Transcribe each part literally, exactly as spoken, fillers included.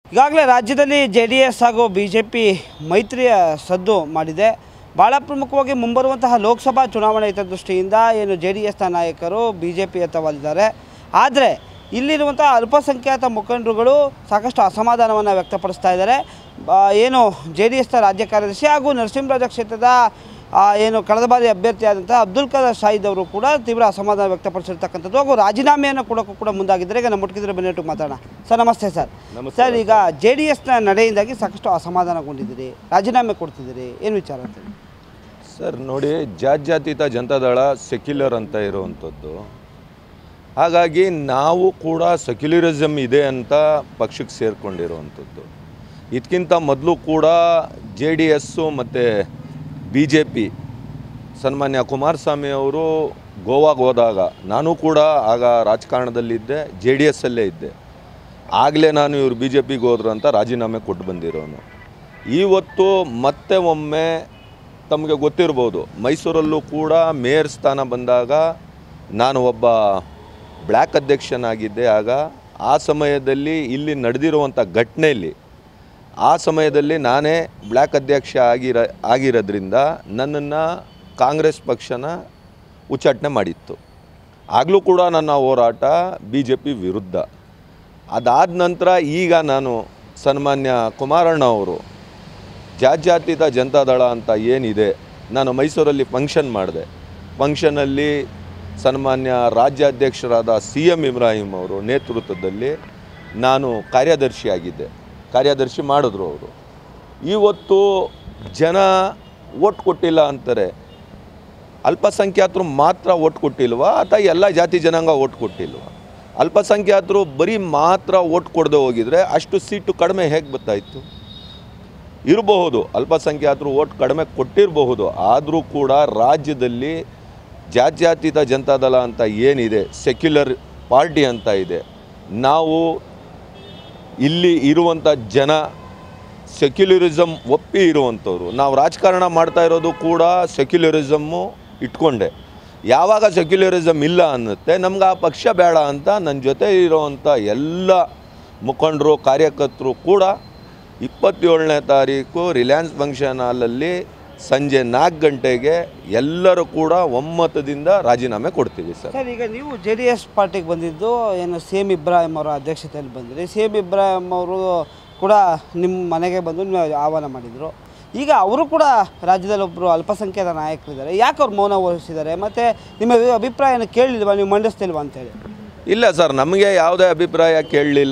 ಈಗಾಗಲೇ ರಾಜ್ಯದಲ್ಲಿ J D S ಹಾಗೂ ಬಿ ಜೆ ಪಿ ಮೈತ್ರಿಯ ಸದ್ದು ಮಾಡಿದೆ. ಭಾಳ ಪ್ರಮುಖವಾಗಿ ಮುಂಬರುವಂತಹ ಲೋಕಸಭಾ ಚುನಾವಣೆ ಹಿತದೃಷ್ಟಿಯಿಂದ ಏನು ಜೆ ಡಿ ಎಸ್ನ ನಾಯಕರು ಬಿ ಜೆ ಪಿ ಎತ್ತವಲ್ಲಿದ್ದಾರೆ. ಆದರೆ ಇಲ್ಲಿರುವಂಥ ಅಲ್ಪಸಂಖ್ಯಾತ ಮುಖಂಡರುಗಳು ಸಾಕಷ್ಟು ಅಸಮಾಧಾನವನ್ನು ವ್ಯಕ್ತಪಡಿಸ್ತಾ ಇದ್ದಾರೆ. ಏನು ಜೆ ಡಿ ಎಸ್ನ ರಾಜ್ಯ ಕಾರ್ಯದರ್ಶಿ ಹಾಗೂ ನರಸಿಂಹರಾಜ ಕ್ಷೇತ್ರದ ಏನು ಕಳೆದ ಬಾರಿ ಅಭ್ಯರ್ಥಿಯಾದಂಥ ಅಬ್ದುಲ್ ಖಾದರ್ ಶಾಹಿದ್ ಅವರು ಕೂಡ ತೀವ್ರ ಅಸಮಾಧಾನ ವ್ಯಕ್ತಪಡಿಸಿರ್ತಕ್ಕಂಥದ್ದು ಹಾಗೂ ರಾಜೀನಾಮೆಯನ್ನು ಕೊಡೋಕ್ಕೂ ಕೂಡ ಮುಂದಾಗಿದ್ದರೆ. ಈಗ ನಮ್ಮ ಮುಟ್ಟಿದ್ರೆ ಬೆನ್ನೆಟ್ಟು ಮಾತಾಡೋಣ. ಸರ್ ನಮಸ್ತೆ ಸರ್. ಸರ್, ಈಗ ಜೆ ಡಿ ಎಸ್ನ ನಡೆಯಿಂದಾಗಿ ಸಾಕಷ್ಟು ಅಸಮಾಧಾನಗೊಂಡಿದ್ದೀರಿ, ರಾಜೀನಾಮೆ ಕೊಡ್ತಿದ್ದೀರಿ, ಏನು ವಿಚಾರ ಅಂತ ಸರ್? ನೋಡಿ, ಜಾತ್ಯತೀತ ಜನತಾದಳ ಸೆಕ್ಯುಲರ್ ಅಂತ ಇರುವಂಥದ್ದು. ಹಾಗಾಗಿ ನಾವು ಕೂಡ ಸೆಕ್ಯುಲರಿಸಮ್ ಇದೆ ಅಂತ ಪಕ್ಷಕ್ಕೆ ಸೇರಿಕೊಂಡಿರುವಂಥದ್ದು. ಇದಕ್ಕಿಂತ ಮೊದಲು ಕೂಡ ಜೆ ಡಿ ಎಸ್ಸು ಮತ್ತು ಬಿ ಜೆ ಪಿ ಸನ್ಮಾನ್ಯ ಕುಮಾರಸ್ವಾಮಿ ಅವರು ಗೋವಾಗೆ ಹೋದಾಗ ನಾನು ಕೂಡ ಆಗ ರಾಜಕಾರಣದಲ್ಲಿದ್ದೆ, ಜೆ ಡಿ ಎಸ್ಸಲ್ಲೇ ಇದ್ದೆ. ಆಗಲೇ ನಾನು ಇವರು ಬಿ ಜೆ ಪಿಗೆ ಹೋದ್ರು ಅಂತ ರಾಜೀನಾಮೆ ಕೊಟ್ಟು ಬಂದಿರೋನು. ಇವತ್ತು ಮತ್ತೆ ಒಮ್ಮೆ ತಮಗೆ ಗೊತ್ತಿರ್ಬೋದು, ಮೈಸೂರಲ್ಲೂ ಕೂಡ ಮೇಯರ್ ಸ್ಥಾನ ಬಂದಾಗ ನಾನು ಒಬ್ಬ ಬ್ಲ್ಯಾಕ್ ಅಧ್ಯಕ್ಷನಾಗಿದ್ದೆ. ಆಗ ಆ ಸಮಯದಲ್ಲಿ ಇಲ್ಲಿ ನಡೆದಿರುವಂಥ ಘಟನೆಯಲ್ಲಿ ಆ ಸಮಯದಲ್ಲಿ ನಾನೇ ಬ್ಲ್ಯಾಕ್ ಅಧ್ಯಕ್ಷ ಆಗಿರ ಆಗಿರೋದ್ರಿಂದ ನನ್ನನ್ನು ಕಾಂಗ್ರೆಸ್ ಪಕ್ಷನ ಉಚ್ಚಾಟನೆ ಮಾಡಿತ್ತು. ಆಗಲೂ ಕೂಡ ನನ್ನ ಹೋರಾಟ ಬಿ ಜೆ ಪಿ ವಿರುದ್ಧ. ಅದಾದ ನಂತರ ಈಗ ನಾನು ಸನ್ಮಾನ್ಯ ಕುಮಾರಣ್ಣ ಅವರು ಜಾತ್ಯತೀತ ಜನತಾದಳ ಅಂತ ಏನಿದೆ, ನಾನು ಮೈಸೂರಲ್ಲಿ ಫಂಕ್ಷನ್ ಮಾಡಿದೆ. ಫಂಕ್ಷನಲ್ಲಿ ಸನ್ಮಾನ್ಯ ರಾಜ್ಯಾಧ್ಯಕ್ಷರಾದ ಸಿ ಎಮ್ ಇಬ್ರಾಹಿಂ ಅವರು ನೇತೃತ್ವದಲ್ಲಿ ನಾನು ಕಾರ್ಯದರ್ಶಿಯಾಗಿದ್ದೆ. ಕಾರ್ಯದರ್ಶಿ ಮಾಡಿದ್ರು ಅವರು. ಇವತ್ತು ಜನ ಓಟ್ ಕೊಟ್ಟಿಲ್ಲ ಅಂತಾರೆ. ಅಲ್ಪಸಂಖ್ಯಾತರು ಮಾತ್ರ ಓಟ್ ಕೊಟ್ಟಿಲ್ವಾ ಅಥವಾ ಎಲ್ಲ ಜಾತಿ ಜನಾಂಗ ಓಟ್ ಕೊಟ್ಟಿಲ್ವಾ? ಅಲ್ಪಸಂಖ್ಯಾತರು ಬರೀ ಮಾತ್ರ ಓಟ್ ಕೊಡದೆ ಹೋಗಿದರೆ ಅಷ್ಟು ಸೀಟು ಕಡಿಮೆ ಹೇಗೆ ಬರ್ತಾಯಿತ್ತು? ಇರಬಹುದು, ಅಲ್ಪಸಂಖ್ಯಾತರು ಓಟ್ ಕಡಿಮೆ ಕೊಟ್ಟಿರಬಹುದು. ಆದರೂ ಕೂಡ ರಾಜ್ಯದಲ್ಲಿ ಜಾತ್ಯತೀತ ಜನತಾದಳ ಅಂತ ಏನಿದೆ, ಸೆಕ್ಯುಲರ್ ಪಾರ್ಟಿ ಅಂತ ಇದೆ, ನಾವು ಇಲ್ಲಿ ಇರುವಂಥ ಜನ ಸೆಕ್ಯುಲರಿಸಮ್ ಒಪ್ಪಿ ಇರುವಂಥವ್ರು. ನಾವು ರಾಜಕಾರಣ ಮಾಡ್ತಾ ಇರೋದು ಕೂಡ ಸೆಕ್ಯುಲರಿಸಮ್ಮು ಇಟ್ಕೊಂಡೆ. ಯಾವಾಗ ಸೆಕ್ಯುಲರಿಸಮ್ ಇಲ್ಲ ಅನ್ನುತ್ತೆ, ನಮ್ಗೆ ಆ ಪಕ್ಷ ಬೇಡ ಅಂತ ನನ್ನ ಜೊತೆ ಇರೋವಂಥ ಎಲ್ಲ ಮುಖಂಡರು ಕಾರ್ಯಕರ್ತರು ಕೂಡ ಇಪ್ಪತ್ತೇಳನೇ ತಾರೀಕು ರಿಲಯನ್ಸ್ ಫಂಕ್ಷನ್ ಹಾಲಲ್ಲಿ ಸಂಜೆ ನಾಲ್ಕು ಗಂಟೆಗೆ ಎಲ್ಲರೂ ಕೂಡ ಒಮ್ಮತದಿಂದ ರಾಜೀನಾಮೆ ಕೊಡ್ತೀವಿ ಸರ್. ಸರ್, ಈಗ ನೀವು ಜೆ ಡಿ ಎಸ್ ಪಾರ್ಟಿಗೆ ಬಂದಿದ್ದು ಏನು ಸಿ ಎಮ್ ಇಬ್ರಾಹಿಂ ಅವರ ಅಧ್ಯಕ್ಷತೆಯಲ್ಲಿ ಬಂದಿರಿ. ಸಿ ಎಮ್ ಇಬ್ರಾಹಿಂ ಅವರು ಕೂಡ ನಿಮ್ಮ ಮನೆಗೆ ಬಂದು ನೀವು ಆಹ್ವಾನ ಮಾಡಿದರು. ಈಗ ಅವರು ಕೂಡ ರಾಜ್ಯದಲ್ಲಿ ಒಬ್ಬರು ಅಲ್ಪಸಂಖ್ಯಾತ ನಾಯಕರಿದ್ದಾರೆ. ಯಾಕೆ ಅವ್ರು ಮೌನ ವಹಿಸಿದ್ದಾರೆ? ಮತ್ತು ನಿಮ್ಮ ಅಭಿಪ್ರಾಯನ ಕೇಳಲಿಲ್ವಾ, ನೀವು ಮಂಡಿಸ್ತಿಲ್ವಾ ಅಂತೇಳಿ? ಇಲ್ಲ ಸರ್, ನಮಗೆ ಯಾವುದೇ ಅಭಿಪ್ರಾಯ ಕೇಳಲಿಲ್ಲ.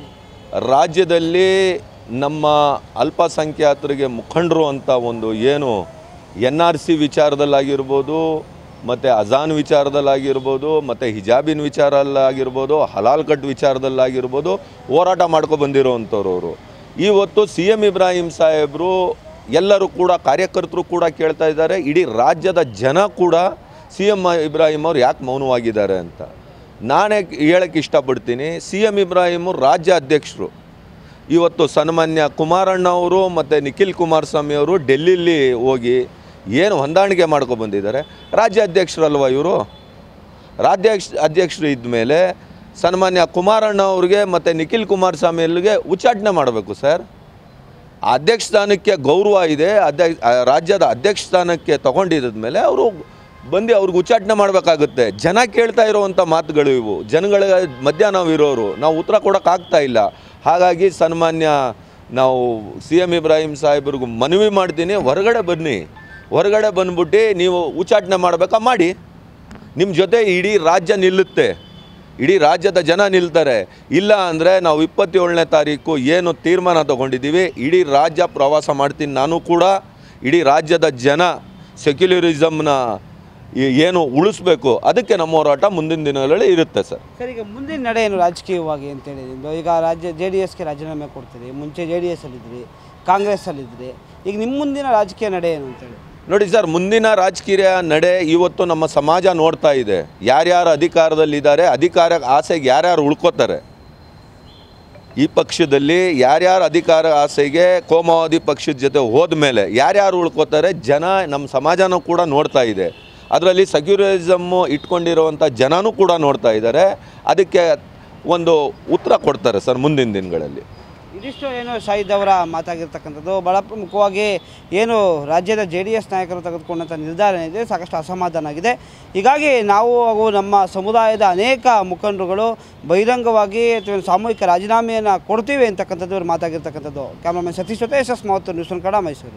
ರಾಜ್ಯದಲ್ಲಿ ನಮ್ಮ ಅಲ್ಪಸಂಖ್ಯಾತರಿಗೆ ಮುಖಂಡರು ಅಂತ ಒಂದು ಏನು ಎನ್ ಆರ್ ಸಿ ವಿಚಾರದಲ್ಲಾಗಿರ್ಬೋದು, ಮತ್ತು ಅಜಾನ್ ವಿಚಾರದಲ್ಲಾಗಿರ್ಬೋದು, ಮತ್ತು ಹಿಜಾಬಿನ ವಿಚಾರದಲ್ಲಾಗಿರ್ಬೋದು, ಹಲಾಲ್ ಕಟ್ ವಿಚಾರದಲ್ಲಾಗಿರ್ಬೋದು ಹೋರಾಟ ಮಾಡ್ಕೊ ಬಂದಿರೋವಂಥವ್ರು ಅವರು. ಇವತ್ತು ಸಿ ಎಮ್ ಇಬ್ರಾಹಿಂ ಸಾಹೇಬರು ಎಲ್ಲರೂ ಕೂಡ ಕಾರ್ಯಕರ್ತರು ಕೂಡ ಕೇಳ್ತಾ ಇದ್ದಾರೆ, ಇಡೀ ರಾಜ್ಯದ ಜನ ಕೂಡ ಸಿ ಎಮ್ ಇಬ್ರಾಹಿಂ ಅವ್ರು ಯಾಕೆ ಮೌನವಾಗಿದ್ದಾರೆ ಅಂತ. ನಾನೇ ಹೇಳೋಕ್ಕೆ ಇಷ್ಟಪಡ್ತೀನಿ, ಸಿ ಎಮ್ ಇಬ್ರಾಹಿಮು ರಾಜ್ಯ ಅಧ್ಯಕ್ಷರು. ಇವತ್ತು ಸನ್ಮಾನ್ಯ ಕುಮಾರಣ್ಣ ಅವರು ಮತ್ತು ನಿಖಿಲ್ ಕುಮಾರಸ್ವಾಮಿ ಅವರು ಡೆಲ್ಲಿಲಿ ಹೋಗಿ ಏನು ಹೊಂದಾಣಿಕೆ ಮಾಡ್ಕೊಬಂದಿದ್ದಾರೆ. ರಾಜ್ಯ ಅಧ್ಯಕ್ಷರಲ್ವ ಇವರು? ರಾಜ್ಯಾಧ್ಯಕ್ಷ ಅಧ್ಯಕ್ಷರು ಇದ್ದ ಮೇಲೆ ಸನ್ಮಾನ್ಯ ಕುಮಾರಣ್ಣ ಅವ್ರಿಗೆ ಮತ್ತು ನಿಖಿಲ್ ಕುಮಾರಸ್ವಾಮಿ ಅವ್ರಿಗೆ ಉಚ್ಚಾಟನೆ ಮಾಡಬೇಕು ಸರ್. ಅಧ್ಯಕ್ಷ ಸ್ಥಾನಕ್ಕೆ ಗೌರವ ಇದೆ. ಅಧ್ಯಕ್ಷ ರಾಜ್ಯದ ಅಧ್ಯಕ್ಷ ಸ್ಥಾನಕ್ಕೆ ತೊಗೊಂಡಿದ್ದ ಮೇಲೆ ಅವರು ಬಂದು ಅವ್ರಿಗೆ ಉಚ್ಚಾಟನೆ ಮಾಡಬೇಕಾಗುತ್ತೆ. ಜನ ಕೇಳ್ತಾ ಇರೋವಂಥ ಮಾತುಗಳು ಇವು. ಜನಗಳ ಮಧ್ಯ ನಾವು ಇರೋರು, ನಾವು ಉತ್ತರ ಕೊಡೋಕ್ಕಾಗ್ತಾ ಇಲ್ಲ. ಹಾಗಾಗಿ ಸನ್ಮಾನ್ಯ ನಾವು ಸಿ ಎಮ್ ಇಬ್ರಾಹಿಂ ಸಾಹೇಬ್ರಿಗೂ ಮನವಿ ಮಾಡ್ತೀನಿ, ಹೊರಗಡೆ ಬನ್ನಿ, ಹೊರಗಡೆ ಬಂದ್ಬಿಟ್ಟು ನೀವು ಉಚ್ಚಾಟನೆ ಮಾಡಬೇಕಾ ಮಾಡಿ. ನಿಮ್ಮ ಜೊತೆ ಇಡೀ ರಾಜ್ಯ ನಿಲ್ಲುತ್ತೆ, ಇಡೀ ರಾಜ್ಯದ ಜನ ನಿಲ್ತಾರೆ. ಇಲ್ಲ ಅಂದರೆ ನಾವು ಇಪ್ಪತ್ತೇಳನೇ ತಾರೀಕು ಏನು ತೀರ್ಮಾನ ತೊಗೊಂಡಿದ್ದೀವಿ, ಇಡೀ ರಾಜ್ಯ ಪ್ರವಾಸ ಮಾಡ್ತೀನಿ ನಾನು ಕೂಡ. ಇಡೀ ರಾಜ್ಯದ ಜನ ಸೆಕ್ಯುಲರಿಸಮ್ನ ಏನು ಉಳಿಸ್ಬೇಕು, ಅದಕ್ಕೆ ನಮ್ಮ ಹೋರಾಟ ಮುಂದಿನ ದಿನಗಳಲ್ಲಿ ಇರುತ್ತೆ ಸರ್. ಸರ್, ಈಗ ಮುಂದಿನ ನಡೆ ಏನು ರಾಜಕೀಯವಾಗಿ ಅಂತೇಳಿ ಈಗ ರಾಜ್ಯ ಜೆ ಡಿ ಎಸ್ಗೆ ರಾಜೀನಾಮೆ ಕೊಡ್ತೀರಿ. ಮುಂಚೆ ಜೆ ಡಿ ಎಸ್ಸಲ್ಲಿದ್ದಿರಿ, ಕಾಂಗ್ರೆಸ್ಸಲ್ಲಿದ್ದಿರಿ. ಈಗ ನಿಮ್ಮ ಮುಂದಿನ ರಾಜಕೀಯ ನಡೆ ಏನು ಅಂತೇಳಿ? ನೋಡಿ ಸರ್, ಮುಂದಿನ ರಾಜಕೀಯ ನಡೆ ಇವತ್ತು ನಮ್ಮ ಸಮಾಜ ನೋಡ್ತಾ ಇದೆ. ಯಾರ್ಯಾರು ಅಧಿಕಾರದಲ್ಲಿದ್ದಾರೆ, ಅಧಿಕಾರ ಆಸೆಗೆ ಯಾರ್ಯಾರು ಉಳ್ಕೋತಾರೆ, ಈ ಪಕ್ಷದಲ್ಲಿ ಯಾರ್ಯಾರು ಅಧಿಕಾರ ಆಸೆಗೆ ಕೋಮುವಾದಿ ಪಕ್ಷದ ಜೊತೆ ಹೋದ ಮೇಲೆ ಯಾರ್ಯಾರು ಉಳ್ಕೋತಾರೆ, ಜನ ನಮ್ಮ ಸಮಾಜನೂ ಕೂಡ ನೋಡ್ತಾ ಇದೆ. ಅದರಲ್ಲಿ ಸೆಕ್ಯುಲರಿಸಮ್ಮು ಇಟ್ಕೊಂಡಿರುವಂಥ ಜನನೂ ಕೂಡ ನೋಡ್ತಾ ಇದ್ದಾರೆ. ಅದಕ್ಕೆ ಒಂದು ಉತ್ತರ ಕೊಡ್ತಾರೆ ಸರ್ ಮುಂದಿನ ದಿನಗಳಲ್ಲಿ. ಇದಿಷ್ಟು ಏನು ಶಾಹಿದ್ ಅವರ ಮಾತಾಗಿರ್ತಕ್ಕಂಥದ್ದು. ಭಾಳ ಪ್ರಮುಖವಾಗಿ ಏನು ರಾಜ್ಯದ ಜೆ ಡಿ ಎಸ್ ನಾಯಕರು ತೆಗೆದುಕೊಂಡಂಥ ನಿರ್ಧಾರ ಏನಿದೆ ಸಾಕಷ್ಟು ಅಸಮಾಧಾನ ಆಗಿದೆ. ಹೀಗಾಗಿ ನಾವು ಹಾಗೂ ನಮ್ಮ ಸಮುದಾಯದ ಅನೇಕ ಮುಖಂಡರುಗಳು ಬಹಿರಂಗವಾಗಿ ಅಥವಾ ಸಾಮೂಹಿಕ ರಾಜೀನಾಮೆಯನ್ನು ಕೊಡ್ತೀವಿ ಅಂತಕ್ಕಂಥದ್ದು ಇವರು ಮಾತಾಗಿರ್ತಕ್ಕಂಥದ್ದು. ಕ್ಯಾಮ್ರಾಮನ್ ಸತೀಶ್ ಜೊತೆ ಎಸ್ ಎಸ್ ಮಾವತ್ತು ನ್ಯೂಸ್ ಒನ್ ಕನ್ನಡ, ಮೈಸೂರು.